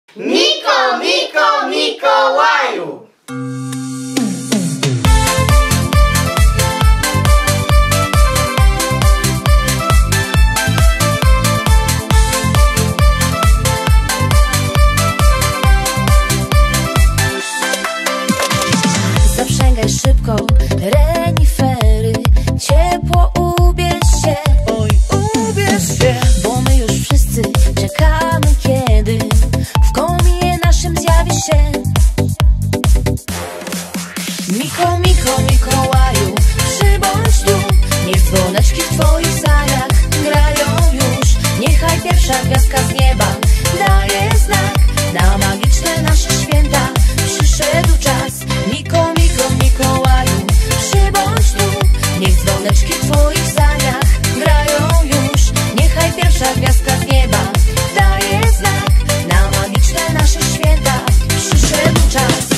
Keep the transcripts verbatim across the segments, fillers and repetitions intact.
Miko, Miko, Mikołaju! Zaprzęgaj szybko renifery, ciepło ubierz się, oj ubierz się, bo my już wszyscy czekamy, kiedy w kominie naszym zjawi się Miko, Miko, Mikołaju, przybądź tu, niech dzwoneczki w twoich saniach grają już, niechaj pierwsza gwiazdka z nieba daje znak na magiczne nasze święta. Przyszedł czas, Miko, Miko, Mikołaju, przybądź tu, niech dzwoneczki w twoich saniach grają już, niechaj pierwsza gwiazdka z nieba daje znak na magiczne nasze święta. Przyszedł czas.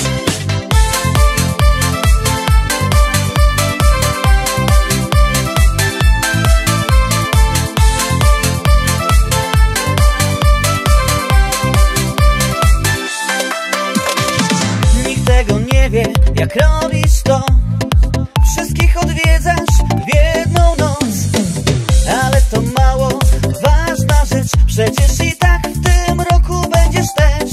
nikt tego nie wie, jak robisz to. Wszystkich odwiedzasz w jedną noc, ale to mało ważna rzecz, przecież i tak w tym roku będziesz też.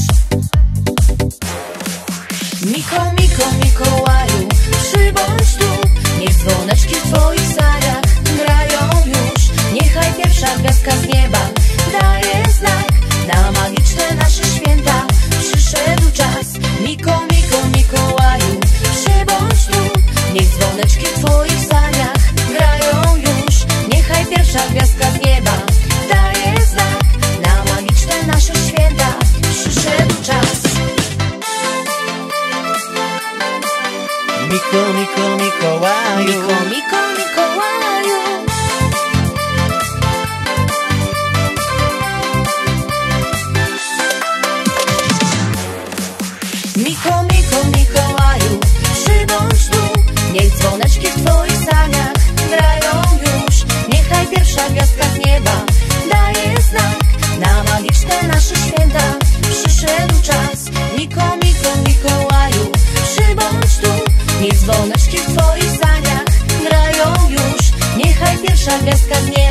Miko, Miko, Mikołaju, przybądź tu, niech dzwoneczki w twoich saniach grają już, niechaj pierwsza gwiazdka z nieba daje znak na magiczne nasze święta. Przyszedł czas, Miko, Miko, Mikołaju, przybądź tu, niech dzwoneczki w twoich saniach grają już, niechaj pierwsza gwiazdka z nieba daje znak na magiczne nasze święta. Przyszedł czas. Miko, Miko, Mikołaju, Miko, Miko, Mikołaju. Miko, Miko, Mikołaju, przybądź tu, niech dzwoneczki w twoich saniach grają już, niechaj pierwsza gwiazdka z nieba daje znak na magiczne nasze święta. Przyszedł czas, Miko, Miko, Mikołaju, przybądź tu, niech dzwoneczki w twoich saniach grają już, niechaj pierwsza gwiazdka z nieba